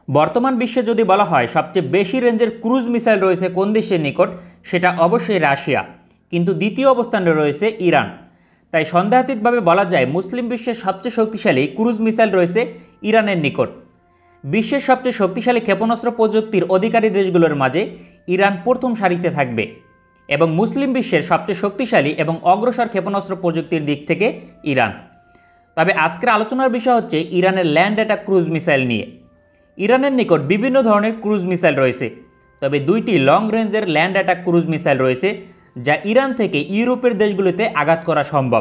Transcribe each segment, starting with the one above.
বর্তমান বিশ্বে যদি বলা হয় সবচেয়ে বেশি রেঞ্জের ক্রুজ মিসাইল রয়েছে কোন দেশের নিকট, সেটা অবশ্যই রাশিয়া। কিন্তু দ্বিতীয় অবস্থানে রয়েছে ইরান। তাই সন্দেহাতীতভাবে বলা যায় মুসলিম বিশ্বের সবচেয়ে শক্তিশালী ক্রুজ মিসাইল রয়েছে ইরানের নিকট। বিশ্বের সবচেয়ে শক্তিশালী ক্ষেপণাস্ত্র প্রযুক্তির অধিকারী দেশগুলোর মাঝে ইরান প্রথম সারিতে থাকবে এবং মুসলিম বিশ্বের সবচেয়ে শক্তিশালী এবং অগ্রসর ক্ষেপণাস্ত্র প্রযুক্তির দিক থেকে ইরান। তবে আজকের আলোচনার বিষয় হচ্ছে ইরানের ল্যান্ড অ্যাটাক ক্রুজ মিসাইল নিয়ে। ইরানের নিকট বিভিন্ন ধরনের ক্রুজ মিসাইল রয়েছে, তবে দুইটি লং রেঞ্জের ল্যান্ড অ্যাটাক ক্রুজ মিসাইল রয়েছে যা ইরান থেকে ইউরোপের দেশগুলোতে আঘাত করা সম্ভব।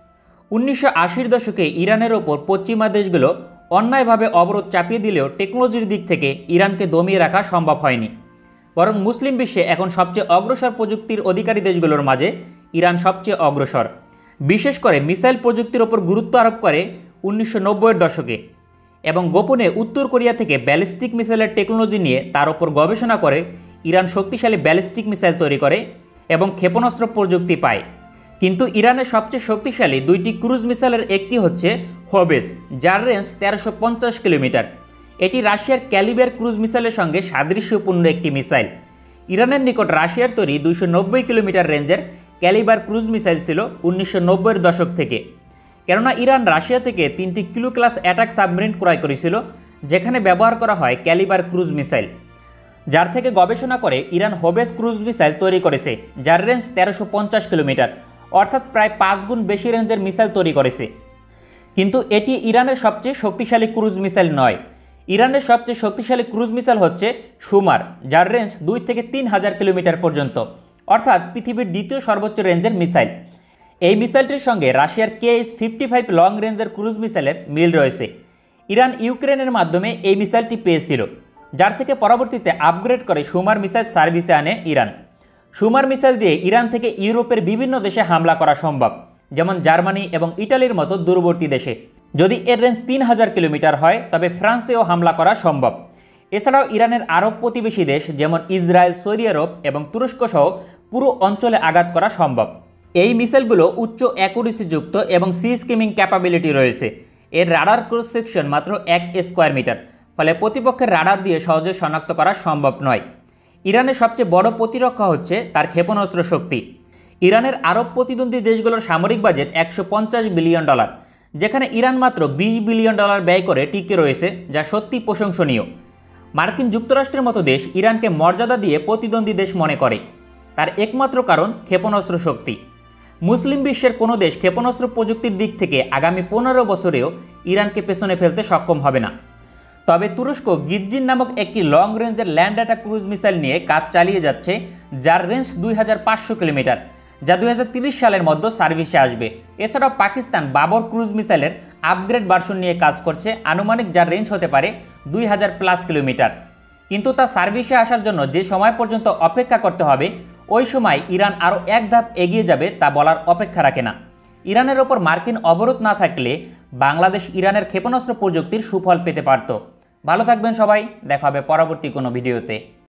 1980-র দশকে ইরানের ওপর পশ্চিমা দেশগুলো অন্যায়ভাবে অবরোধ চাপিয়ে দিলেও টেকনোলজির দিক থেকে ইরানকে দমিয়ে রাখা সম্ভব হয়নি। বরং মুসলিম বিশ্বে এখন সবচেয়ে অগ্রসর প্রযুক্তির অধিকারী দেশগুলোর মাঝে ইরান সবচেয়ে অগ্রসর। বিশেষ করে মিসাইল প্রযুক্তির ওপর গুরুত্ব আরোপ করে 1990-এর দশকে এবং গোপনে উত্তর কোরিয়া থেকে ব্যালিস্টিক মিসাইলের টেকনোলজি নিয়ে তার ওপর গবেষণা করে ইরান শক্তিশালী ব্যালিস্টিক মিসাইল তৈরি করে এবং ক্ষেপণাস্ত্র প্রযুক্তি পায়। কিন্তু ইরানের সবচেয়ে শক্তিশালী দুইটি ক্রুজ মিসাইলের একটি হচ্ছে হোবেস, যার রেঞ্জ 1350 কিলোমিটার। এটি রাশিয়ার ক্যালিবার ক্রুজ মিসাইলের সঙ্গে সাদৃশ্যপূর্ণ একটি মিসাইল। ইরানের নিকট রাশিয়ার তৈরি 290 কিলোমিটার রেঞ্জের ক্যালিবার ক্রুজ মিসাইল ছিল 1990-এর দশক থেকে। কেননা ইরান রাশিয়া থেকে 3টি কিলো ক্লাস অ্যাটাক সাবমেরিন ক্রয় করেছিল, যেখানে ব্যবহার করা হয় ক্যালিবার ক্রুজ মিসাইল, যার থেকে গবেষণা করে ইরান হোবেস ক্রুজ মিসাইল তৈরি করেছে, যার রেঞ্জ 1350 কিলোমিটার, অর্থাৎ প্রায় 5 গুণ বেশি রেঞ্জের মিসাইল তৈরি করেছে। কিন্তু এটি ইরানের সবচেয়ে শক্তিশালী ক্রুজ মিসাইল নয়। ইরানের সবচেয়ে শক্তিশালী ক্রুজ মিসাইল হচ্ছে সুমার, যার রেঞ্জ 2 থেকে 3000 কিলোমিটার পর্যন্ত, অর্থাৎ পৃথিবীর দ্বিতীয় সর্বোচ্চ রেঞ্জের মিসাইল। এই মিসাইলটির সঙ্গে রাশিয়ার KS-55 লং রেঞ্জের ক্রুজ মিসাইলের মিল রয়েছে। ইরান ইউক্রেনের মাধ্যমে এই মিসাইলটি পেয়েছিল, যার থেকে পরবর্তীতে আপগ্রেড করে সুমার মিসাইল সার্ভিসে আনে ইরান। সুমার মিসাইল দিয়ে ইরান থেকে ইউরোপের বিভিন্ন দেশে হামলা করা সম্ভব, যেমন জার্মানি এবং ইটালির মতো দূরবর্তী দেশে। যদি এর রেঞ্জ 3000 কিলোমিটার হয় তবে ফ্রান্সেও হামলা করা সম্ভব। এছাড়াও ইরানের আরব প্রতিবেশী দেশ যেমন ইসরায়েল, সৌদি আরব এবং তুরস্ক সহ পুরো অঞ্চলে আঘাত করা সম্ভব। এই মিসাইলগুলো উচ্চ অ্যাকুরেসিযুক্ত এবং সি স্কিমিং ক্যাপাবিলিটি রয়েছে। এর রাডার ক্রস সেকশন মাত্র 1 স্কোয়ার মিটার, ফলে প্রতিপক্ষের রাডার দিয়ে সহজে শনাক্ত করা সম্ভব নয়। ইরানের সবচেয়ে বড় প্রতিরক্ষা হচ্ছে তার ক্ষেপণাস্ত্র শক্তি। ইরানের আরব প্রতিদ্বন্দ্বী দেশগুলোর সামরিক বাজেট $150 বিলিয়ন, যেখানে ইরান মাত্র $20 বিলিয়ন ব্যয় করে টিকে রয়েছে, যা সত্যি প্রশংসনীয়। মার্কিন যুক্তরাষ্ট্রের মতো দেশ ইরানকে মর্যাদা দিয়ে প্রতিদ্বন্দ্বী দেশ মনে করে। তার একমাত্র কারণ ক্ষেপণাস্ত্র শক্তি। মুসলিম বিশ্বের কোনো দেশ ক্ষেপণাস্ত্র প্রযুক্তির দিক থেকে আগামী 15 বছরেও ইরানকে পেছনে ফেলতে সক্ষম হবে না। তবে তুরস্ক গিজ্জিন নামক একটি লং রেঞ্জের ল্যান্ড অ্যাটাক ক্রুজ মিসাইল নিয়ে কাজ চালিয়ে যাচ্ছে, যার রেঞ্জ 2500 কিলোমিটার, যা 2030 সালের মধ্যে সার্ভিসে আসবে। এছাড়াও পাকিস্তান বাবর ক্রুজ মিসাইলের আপগ্রেড ভার্সন নিয়ে কাজ করছে, আনুমানিক যার রেঞ্জ হতে পারে 2000+ কিলোমিটার। কিন্তু তা সার্ভিসে আসার জন্য যে সময় পর্যন্ত অপেক্ষা করতে হবে, ওই সময় ইরান আরও এক ধাপ এগিয়ে যাবে তা বলার অপেক্ষা রাখে না। ইরানের ওপর মার্কিন অবরোধ না থাকলে বাংলাদেশ ইরানের ক্ষেপণাস্ত্র প্রযুক্তির সুফল পেতে পারত। ভালো থাকবেন সবাই, দেখা হবে পরবর্তী কোনো ভিডিওতে।